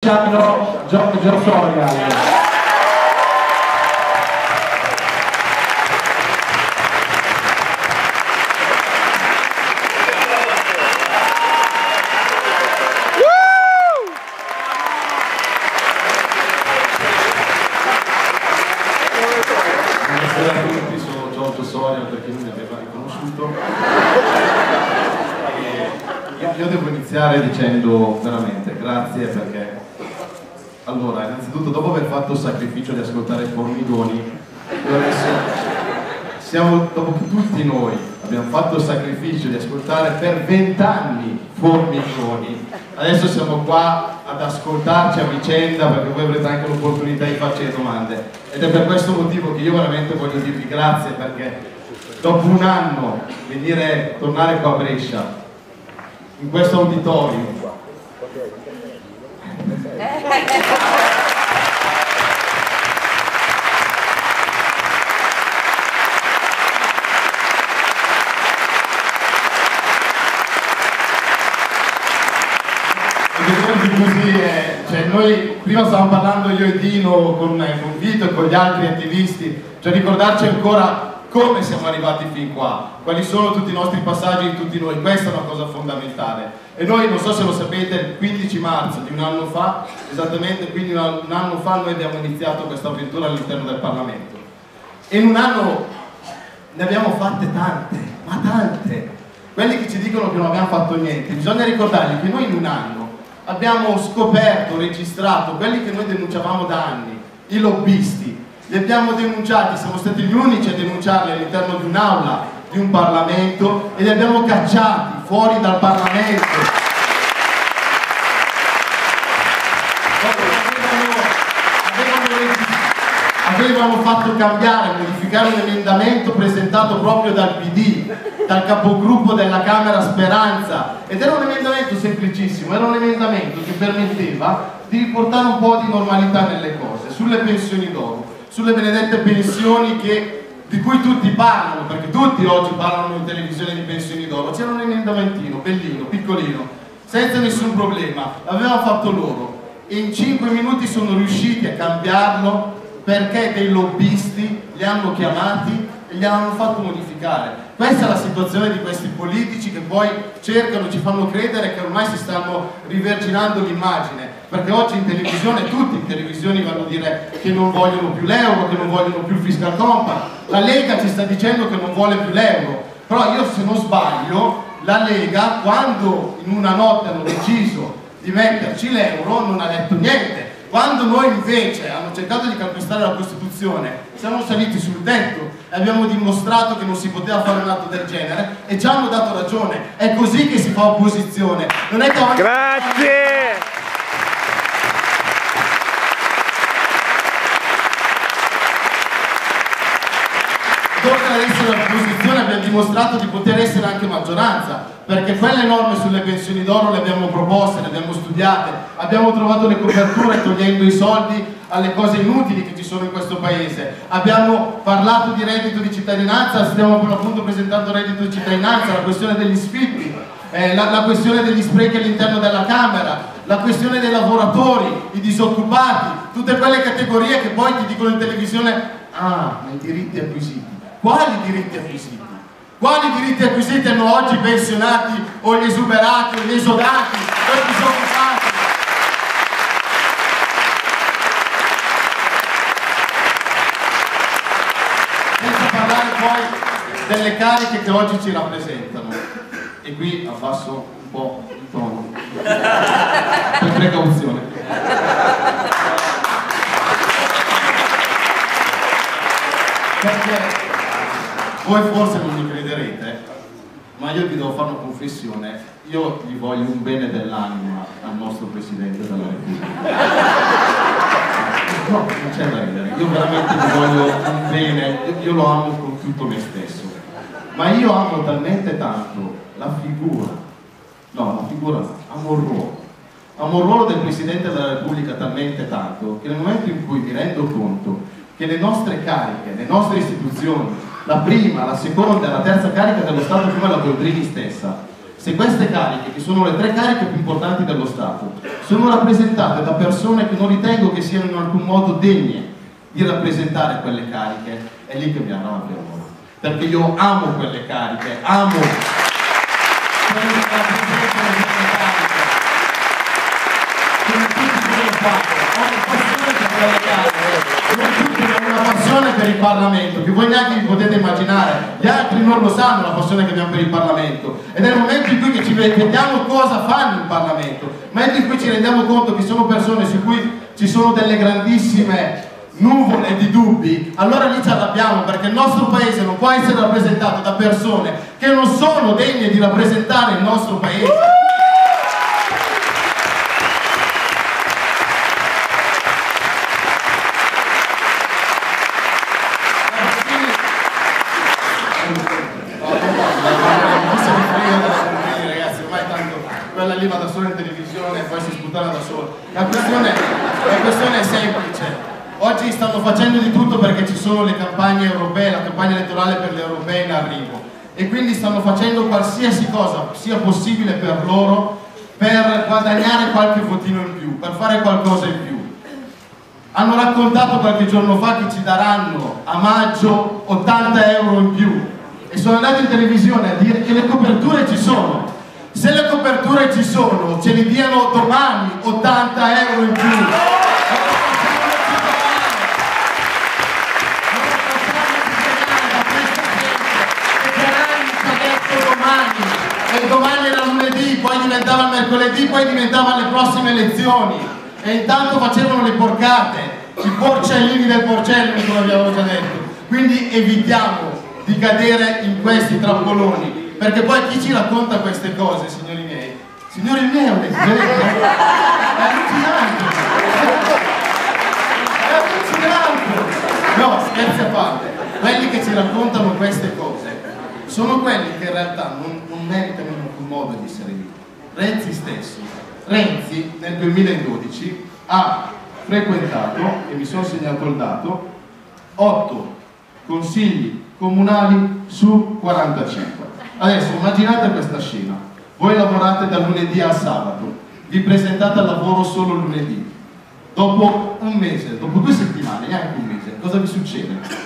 Giorgio Soria. Buonasera a tutti, sono Giorgio Soria per chi non mi aveva riconosciuto. Io devo iniziare dicendo veramente grazie perché, allora, innanzitutto dopo aver fatto il sacrificio di ascoltare Formigoni, dopo che tutti noi abbiamo fatto il sacrificio di ascoltare per 20 anni Formigoni, adesso siamo qua ad ascoltarci a vicenda perché voi avrete anche l'opportunità di farci le domande, ed è per questo motivo che io veramente voglio dirvi grazie, perché dopo un anno tornare qua a Brescia in questo auditorio così, cioè noi prima stavamo parlando io e Dino con Vito e con gli altri attivisti, cioè ricordarci ancora come siamo arrivati fin qua, quali sono tutti i nostri passaggi di tutti noi, questa è una cosa fondamentale. E noi, non so se lo sapete, il 15 marzo di un anno fa, esattamente quindi un anno fa, noi abbiamo iniziato questa avventura all'interno del Parlamento. E in un anno ne abbiamo fatte tante, ma tante. Quelli che ci dicono che non abbiamo fatto niente, bisogna ricordargli che noi in un anno abbiamo scoperto, registrato quelli che noi denunciavamo da anni, i lobbisti. Li abbiamo denunciati, siamo stati gli unici a denunciarli all'interno di un'aula, di un Parlamento, e li abbiamo cacciati fuori dal Parlamento. Avevano fatto cambiare, modificare un emendamento presentato proprio dal PD, dal capogruppo della Camera Speranza, ed era un emendamento semplicissimo, era un emendamento che permetteva di riportare un po' di normalità nelle cose, sulle pensioni d'oro, sulle benedette pensioni di cui tutti parlano, perché tutti oggi parlano in televisione di pensioni d'oro. C'era un emendamentino bellino, piccolino, senza nessun problema, l'avevano fatto loro e in 5 minuti sono riusciti a cambiarlo perché dei lobbisti li hanno chiamati e li hanno fatto modificare. Questa è la situazione di questi politici che poi cercano, ci fanno credere che ormai si stanno riverginando l'immagine, perché oggi in televisione, tutti in televisione vanno a dire che non vogliono più l'euro, che non vogliono più il fiscal compact. La Lega ci sta dicendo che non vuole più l'euro, però io, se non sbaglio, la Lega, quando in una notte hanno deciso di metterci l'euro, non ha detto niente. Quando noi invece hanno cercato di calpestare la Costituzione, siamo saliti sul tetto e abbiamo dimostrato che non si poteva fare un atto del genere e ci hanno dato ragione. È così che si fa opposizione. Non è che grazie! Oltre ad essere l'opposizione abbiamo dimostrato di poter essere anche maggioranza, perché quelle norme sulle pensioni d'oro le abbiamo proposte, le abbiamo studiate, abbiamo trovato le coperture togliendo i soldi alle cose inutili che ci sono in questo paese, abbiamo parlato di reddito di cittadinanza, stiamo per l'appunto presentando reddito di cittadinanza, la questione degli sfitti, la questione degli sprechi all'interno della Camera, la questione dei lavoratori, i disoccupati, tutte quelle categorie che poi ti dicono in televisione: ah, ma i diritti acquisiti. Quali diritti acquisiti? Quali diritti acquisiti hanno oggi i pensionati o gli esuberati o gli esodati o i disoccupati? Senza parlare poi delle cariche che oggi ci rappresentano. E qui abbasso un po' il tono, per precauzione. Perché voi forse non mi crederete, ma io vi devo fare una confessione: io gli voglio un bene dell'anima al nostro Presidente della Repubblica. No, non c'è da ridere, io veramente gli voglio un bene, io lo amo con tutto me stesso, ma io amo talmente tanto la figura, amo il ruolo del Presidente della Repubblica talmente tanto che nel momento in cui mi rendo conto che le nostre cariche, le nostre istituzioni, la prima, la seconda e la terza carica dello Stato, come la Boldrini stessa, Se queste cariche, che sono le 3 cariche più importanti dello Stato, sono rappresentate da persone che non ritengo che siano in alcun modo degne di rappresentare quelle cariche, è lì che mi arrabbio. Perché io amo quelle cariche, amo quelli che rappresentano quelle cariche, come tutti devono fare, ho una passione per quelle cariche, non tutti hanno una passione per il Parlamento, che voi neanche vi potete immaginare, gli altri non lo sanno la passione che abbiamo per il Parlamento, ed è il momento in cui ci vediamo cosa fanno in Parlamento, il momento in cui ci rendiamo conto che sono persone su cui ci sono delle grandissime nuvole di dubbi, allora lì ci arrabbiamo, perché il nostro paese non può essere rappresentato da persone che non sono degne di rappresentare il nostro paese. Ragazzi, ormai tanto quella lì va da sola in televisione e poi si sputtana da sola. La questione è semplice. Oggi stanno facendo di tutto perché ci sono le campagne europee, la campagna elettorale per le europee in arrivo, e quindi stanno facendo qualsiasi cosa sia possibile per loro per guadagnare qualche votino in più, per fare qualcosa in più. Hanno raccontato qualche giorno fa che ci daranno a maggio 80 euro in più e sono andati in televisione a dire che le coperture ci sono. Se le coperture ci sono, ce li diano domani 80 euro in più. E domani era lunedì, poi diventava mercoledì, poi diventava le prossime elezioni, e intanto facevano le porcate, i porcellini del porcellino, come abbiamo già detto. Quindi evitiamo di cadere in questi trappoloni, perché poi chi ci racconta queste cose, signori miei, è allucinante, è allucinante. No, scherzi a parte, quelli che ci raccontano queste cose sono quelli che in realtà non meritano in alcun modo di essere lì. Renzi nel 2012 ha frequentato, e mi sono segnato il dato, 8 consigli comunali su 45. Adesso immaginate questa scena: voi lavorate dal lunedì al sabato, vi presentate al lavoro solo lunedì, dopo un mese, dopo 2 settimane, neanche un mese, cosa vi succede?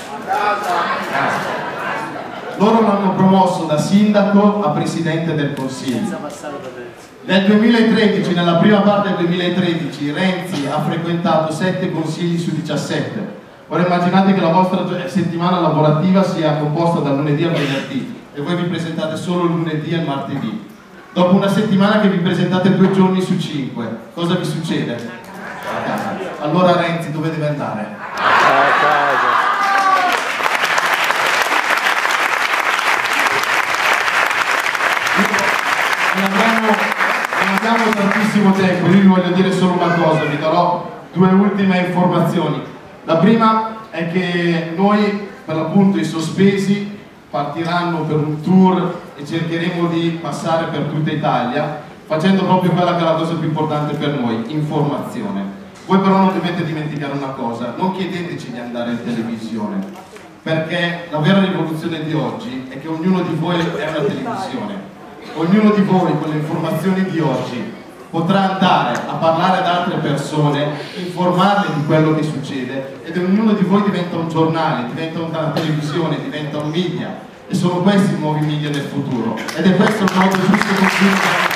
Loro l'hanno promosso da sindaco a presidente del consiglio. Nel 2013, nella prima parte del 2013, Renzi ha frequentato 7 consigli su 17. Ora immaginate che la vostra settimana lavorativa sia composta dal lunedì al venerdì e voi vi presentate solo il lunedì e il martedì. Dopo una settimana che vi presentate 2 giorni su 5, cosa vi succede? A casa. Allora Renzi dove deve andare? A casa. Non abbiamo tantissimo tempo, io vi voglio dire solo una cosa, vi darò 2 ultime informazioni. La prima è che noi, per l'appunto, i sospesi partiranno per un tour e cercheremo di passare per tutta Italia, facendo proprio quella che è la cosa più importante per noi, informazione. Voi però non dovete dimenticare una cosa: non chiedeteci di andare in televisione, perché la vera rivoluzione di oggi è che ognuno di voi è una televisione. Ognuno di voi con le informazioni di oggi potrà andare a parlare ad altre persone, informarle di quello che succede, ed ognuno di voi diventa un giornale, diventa una televisione, diventa un media, e sono questi i nuovi media del futuro, ed è questo il modo giusto con cui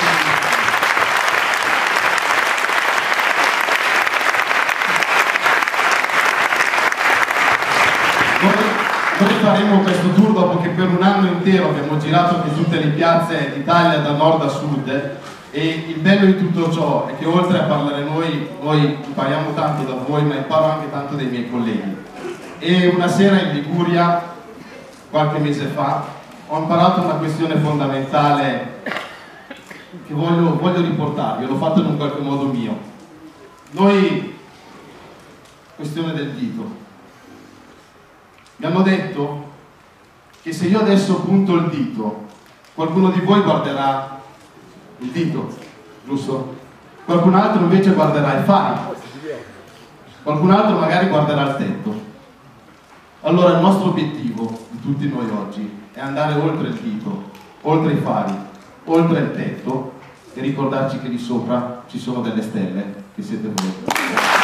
noi faremo questo tour dopo che per un anno intero abbiamo girato anche tutte le piazze d'Italia da nord a sud, e il bello di tutto ciò è che oltre a parlare noi impariamo tanto da voi, ma imparo anche tanto dai miei colleghi. E una sera in Liguria, qualche mese fa, ho imparato una questione fondamentale che voglio riportarvi, l'ho fatto in un qualche modo mio. Noi, questione del dito. Mi hanno detto che se io adesso punto il dito, qualcuno di voi guarderà il dito, giusto? Qualcun altro invece guarderà i fari, qualcun altro magari guarderà il tetto. Allora il nostro obiettivo di tutti noi oggi è andare oltre il dito, oltre i fari, oltre il tetto e ricordarci che lì sopra ci sono delle stelle, che siete voi.